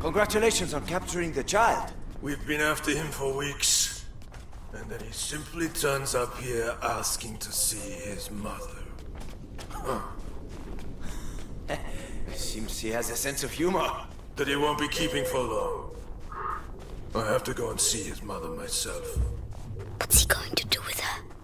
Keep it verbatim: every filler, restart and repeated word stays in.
Congratulations on capturing the child. We've been after him for weeks. And then he simply turns up here asking to see his mother. Huh. Seems he has a sense of humor. That he won't be keeping for long. I have to go and see his mother myself. What's he going to do with her?